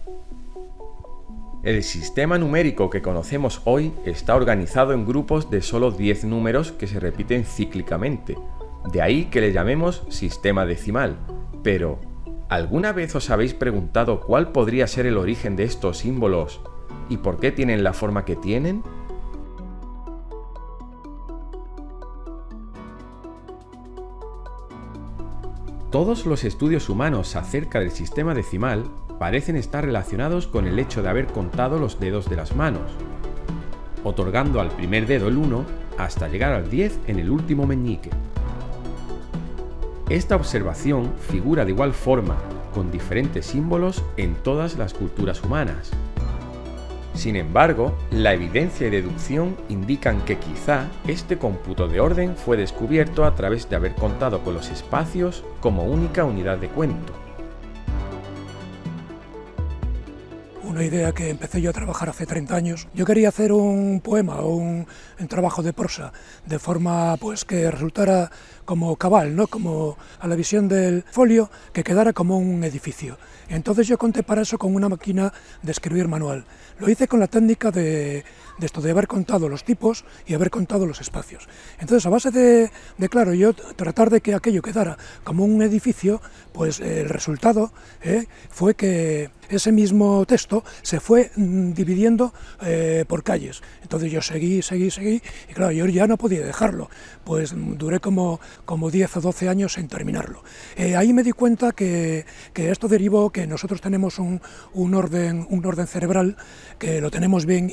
El sistema numérico que conocemos hoy está organizado en grupos de solo 10 números que se repiten cíclicamente, de ahí que le llamemos sistema decimal. Pero, ¿alguna vez os habéis preguntado cuál podría ser el origen de estos símbolos y por qué tienen la forma que tienen? Todos los estudios humanos acerca del sistema decimal parecen estar relacionados con el hecho de haber contado los dedos de las manos, otorgando al primer dedo el 1 hasta llegar al 10 en el último meñique. Esta observación figura de igual forma, con diferentes símbolos en todas las culturas humanas. Sin embargo, la evidencia y deducción indican que quizá este cómputo de orden fue descubierto a través de haber contado con los espacios como única unidad de cuento. Una idea que empecé yo a trabajar hace 30 años. Yo quería hacer un poema o un trabajo de prosa de forma pues que resultara como cabal, ¿no? Como a la visión del folio, que quedara como un edificio. Entonces yo conté para eso con una máquina de escribir manual. Lo hice con la técnica de haber contado los tipos y haber contado los espacios. Entonces, a base de claro, yo tratar de que aquello quedara como un edificio, pues el resultado fue que ese mismo texto se fue dividiendo por calles. Entonces yo seguí, y claro, yo ya no podía dejarlo. Pues duré como 10 o 12 años en terminarlo. Ahí me di cuenta que esto derivó que nosotros tenemos un orden cerebral que lo tenemos bien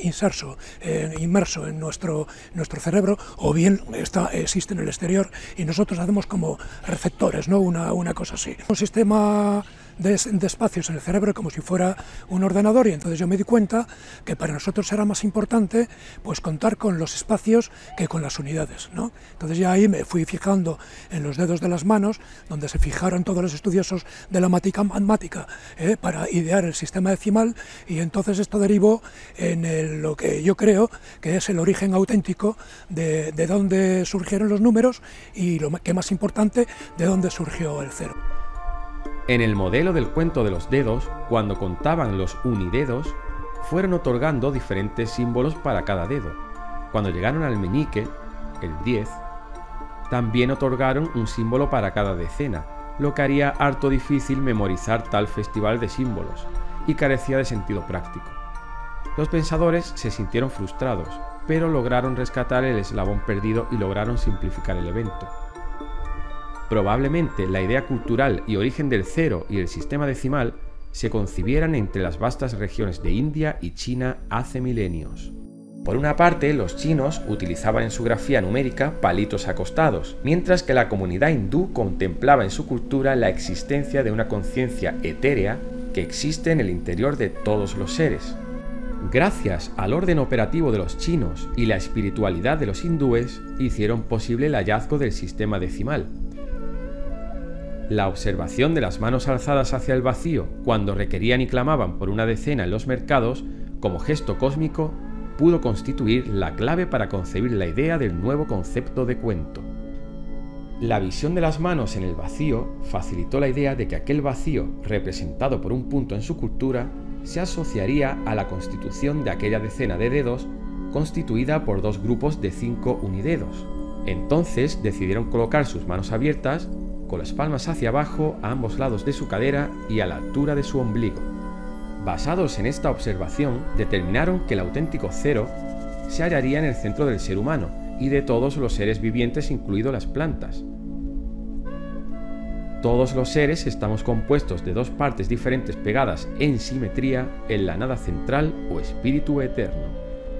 inmerso en nuestro cerebro, o bien existe en el exterior, y nosotros hacemos como receptores, ¿no? Una cosa así. Un sistema de espacios en el cerebro como si fuera un ordenador, y entonces yo me di cuenta que para nosotros era más importante pues contar con los espacios que con las unidades, ¿no? Entonces ya ahí me fui fijando en los dedos de las manos, donde se fijaron todos los estudiosos de la matemática para idear el sistema decimal, y entonces esto derivó en lo que yo creo que es el origen auténtico de dónde surgieron los números, y lo que más importante, de dónde surgió el cero. En el modelo del cuento de los dedos, cuando contaban los unidedos, fueron otorgando diferentes símbolos para cada dedo. Cuando llegaron al meñique, el 10, también otorgaron un símbolo para cada decena, lo que haría harto difícil memorizar tal festival de símbolos, y carecía de sentido práctico. Los pensadores se sintieron frustrados, pero lograron rescatar el eslabón perdido y lograron simplificar el evento. Probablemente la idea cultural y origen del cero y el sistema decimal se concibieran entre las vastas regiones de India y China hace milenios. Por una parte, los chinos utilizaban en su grafía numérica palitos acostados, mientras que la comunidad hindú contemplaba en su cultura la existencia de una conciencia etérea que existe en el interior de todos los seres. Gracias al orden operativo de los chinos y la espiritualidad de los hindúes, hicieron posible el hallazgo del sistema decimal. La observación de las manos alzadas hacia el vacío cuando requerían y clamaban por una decena en los mercados, como gesto cósmico, pudo constituir la clave para concebir la idea del nuevo concepto de cuento. La visión de las manos en el vacío facilitó la idea de que aquel vacío, representado por un punto en su cultura, se asociaría a la constitución de aquella decena de dedos constituida por dos grupos de 5 unidedos. Entonces decidieron colocar sus manos abiertas, con las palmas hacia abajo a ambos lados de su cadera y a la altura de su ombligo. Basados en esta observación, determinaron que el auténtico cero se hallaría en el centro del ser humano y de todos los seres vivientes, incluidos las plantas. Todos los seres estamos compuestos de dos partes diferentes pegadas en simetría en la nada central o espíritu eterno.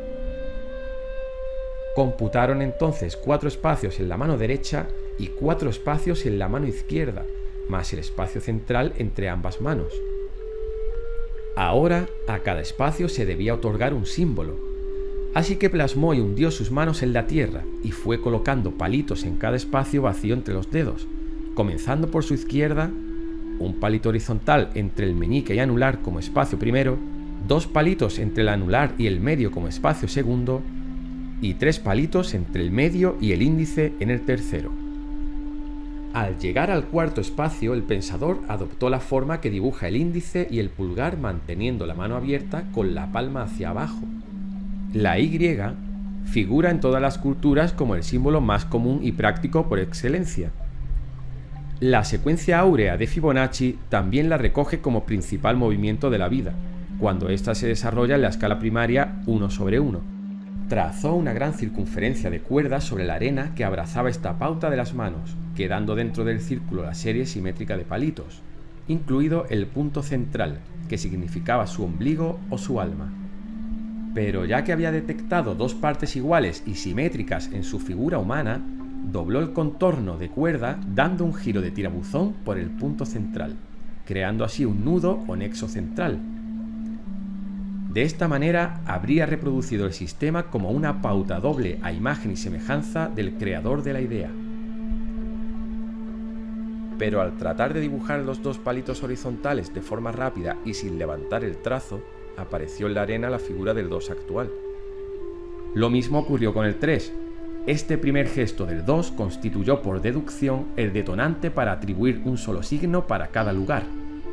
Computaron entonces 4 espacios en la mano derecha y 4 espacios en la mano izquierda, más el espacio central entre ambas manos. Ahora a cada espacio se debía otorgar un símbolo, así que plasmó y hundió sus manos en la tierra y fue colocando palitos en cada espacio vacío entre los dedos, comenzando por su izquierda, un palito horizontal entre el meñique y anular como espacio primero, 2 palitos entre el anular y el medio como espacio segundo, y 3 palitos entre el medio y el índice en el tercero. Al llegar al cuarto espacio, el pensador adoptó la forma que dibuja el índice y el pulgar manteniendo la mano abierta con la palma hacia abajo. La Y figura en todas las culturas como el símbolo más común y práctico por excelencia. La secuencia áurea de Fibonacci también la recoge como principal movimiento de la vida, cuando ésta se desarrolla en la escala primaria 1/1. Trazó una gran circunferencia de cuerdas sobre la arena que abrazaba esta pauta de las manos, quedando dentro del círculo la serie simétrica de palitos, incluido el punto central, que significaba su ombligo o su alma. Pero ya que había detectado dos partes iguales y simétricas en su figura humana, dobló el contorno de cuerda dando un giro de tirabuzón por el punto central, creando así un nudo o nexo central. De esta manera habría reproducido el sistema como una pauta doble a imagen y semejanza del creador de la idea. Pero al tratar de dibujar los dos palitos horizontales de forma rápida y sin levantar el trazo, apareció en la arena la figura del 2 actual. Lo mismo ocurrió con el 3. Este primer gesto del 2 constituyó por deducción el detonante para atribuir un solo signo para cada lugar.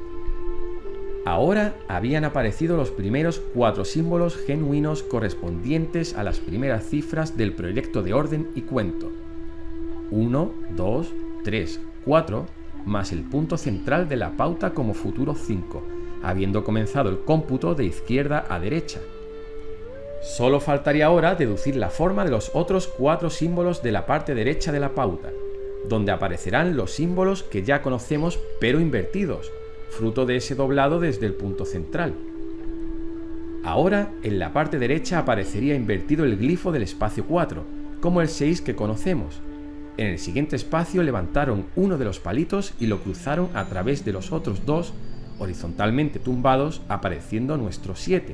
Ahora habían aparecido los primeros 4 símbolos genuinos correspondientes a las primeras cifras del proyecto de orden y cuento. 1, 2, 3, 4, más el punto central de la pauta como futuro 5, habiendo comenzado el cómputo de izquierda a derecha. Solo faltaría ahora deducir la forma de los otros 4 símbolos de la parte derecha de la pauta, donde aparecerán los símbolos que ya conocemos pero invertidos, fruto de ese doblado desde el punto central. Ahora, en la parte derecha aparecería invertido el glifo del espacio 4, como el 6 que conocemos. En el siguiente espacio levantaron uno de los palitos y lo cruzaron a través de los otros 2, horizontalmente tumbados, apareciendo nuestro 7.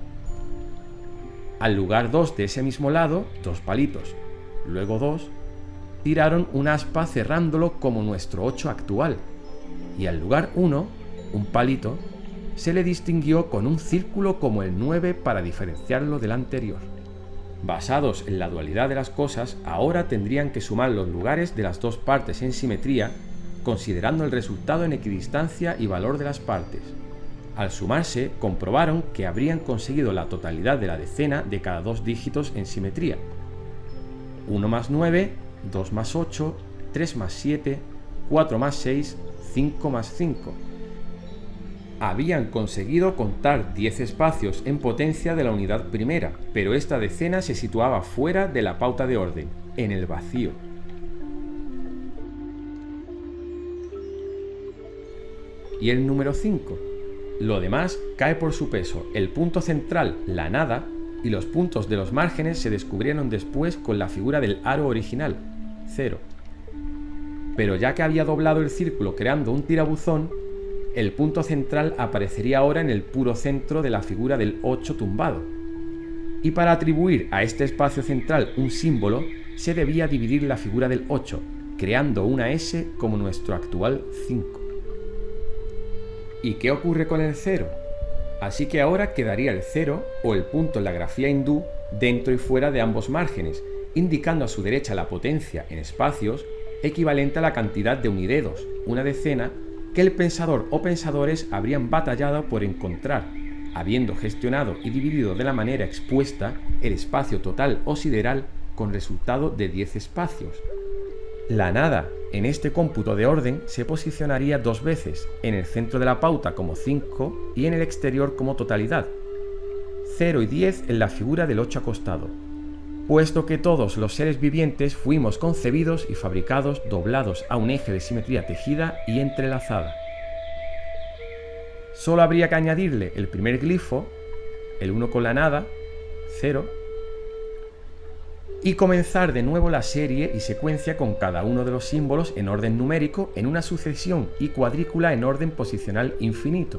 Al lugar 2 de ese mismo lado, 2 palitos, luego 2, tiraron un aspa cerrándolo como nuestro 8 actual, y al lugar 1, un palito, se le distinguió con un círculo como el 9 para diferenciarlo del anterior. Basados en la dualidad de las cosas, ahora tendrían que sumar los lugares de las dos partes en simetría, considerando el resultado en equidistancia y valor de las partes. Al sumarse, comprobaron que habrían conseguido la totalidad de la decena de cada 2 dígitos en simetría. 1 más 9, 2 más 8, 3 más 7, 4 más 6, 5 más 5. Habían conseguido contar 10 espacios en potencia de la unidad primera, pero esta decena se situaba fuera de la pauta de orden, en el vacío. Y el número 5. Lo demás cae por su peso, el punto central, la nada, y los puntos de los márgenes se descubrieron después con la figura del aro original, 0. Pero ya que había doblado el círculo creando un tirabuzón, el punto central aparecería ahora en el puro centro de la figura del 8 tumbado. Y para atribuir a este espacio central un símbolo, se debía dividir la figura del 8, creando una S como nuestro actual 5. ¿Y qué ocurre con el 0? Así que ahora quedaría el 0 o el punto en la grafía hindú dentro y fuera de ambos márgenes, indicando a su derecha la potencia en espacios equivalente a la cantidad de unidedos, una decena, que el pensador o pensadores habrían batallado por encontrar, habiendo gestionado y dividido de la manera expuesta el espacio total o sideral con resultado de 10 espacios. La nada, en este cómputo de orden, se posicionaría 2 veces, en el centro de la pauta como 5 y en el exterior como totalidad, 0 y 10 en la figura del 8 acostado, puesto que todos los seres vivientes fuimos concebidos y fabricados doblados a un eje de simetría tejida y entrelazada. Solo habría que añadirle el primer glifo, el 1 con la nada, 0, y comenzar de nuevo la serie y secuencia con cada uno de los símbolos en orden numérico en una sucesión y cuadrícula en orden posicional infinito.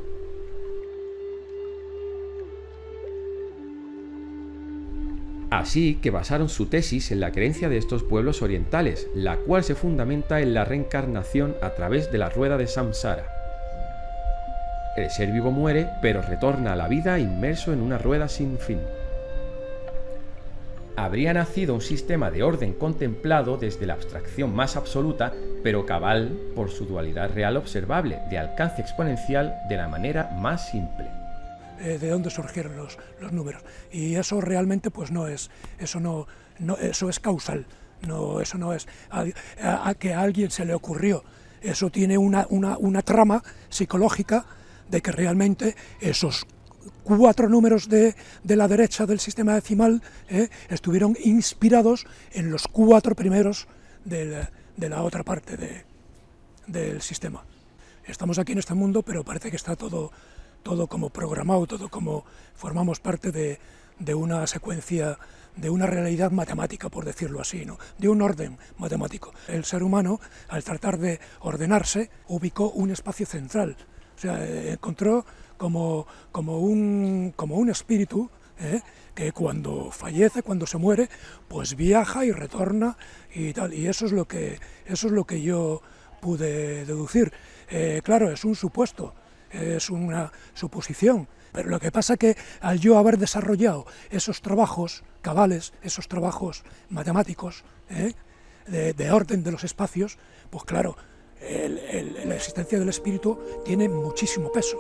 Así que basaron su tesis en la creencia de estos pueblos orientales, la cual se fundamenta en la reencarnación a través de la rueda de samsara. El ser vivo muere, pero retorna a la vida inmerso en una rueda sin fin. habría nacido un sistema de orden contemplado desde la abstracción más absoluta, pero cabal por su dualidad real observable, de alcance exponencial de la manera más simple. De dónde surgieron los números, y eso realmente pues no es, eso es causal, eso no es a que a alguien se le ocurrió, eso tiene una trama psicológica de que realmente esos 4 números de la derecha del sistema decimal estuvieron inspirados en los 4 primeros de la otra parte del sistema. Estamos aquí en este mundo, pero parece que está todo como programado, todo como formamos parte de una secuencia, de una realidad matemática, por decirlo así, ¿no? De un orden matemático. El ser humano, al tratar de ordenarse, ubicó un espacio central, o sea, encontró como un espíritu que cuando fallece, cuando se muere, pues viaja y retorna y tal, y eso es lo que yo pude deducir. Claro, es un supuesto, es una suposición, pero lo que pasa es que al yo haber desarrollado esos trabajos cabales, esos trabajos matemáticos de orden de los espacios, pues claro, la existencia del espíritu tiene muchísimo peso.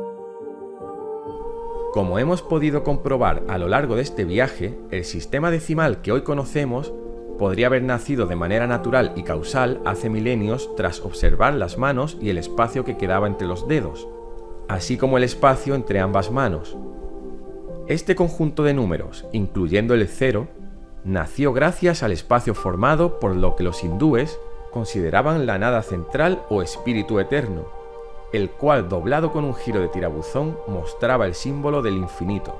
Como hemos podido comprobar a lo largo de este viaje, el sistema decimal que hoy conocemos podría haber nacido de manera natural y causal hace milenios tras observar las manos y el espacio que quedaba entre los dedos, así como el espacio entre ambas manos. Este conjunto de números, incluyendo el 0, nació gracias al espacio formado por lo que los hindúes consideraban la nada central o espíritu eterno, el cual, doblado con un giro de tirabuzón, mostraba el símbolo del infinito.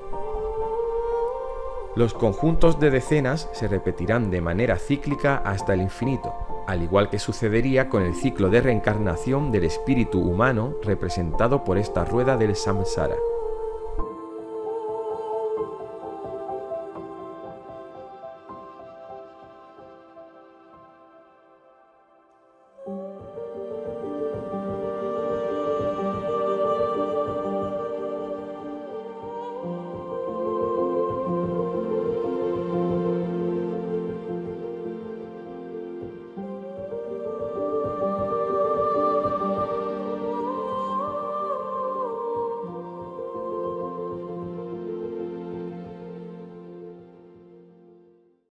Los conjuntos de decenas se repetirán de manera cíclica hasta el infinito, al igual que sucedería con el ciclo de reencarnación del espíritu humano representado por esta rueda del samsara.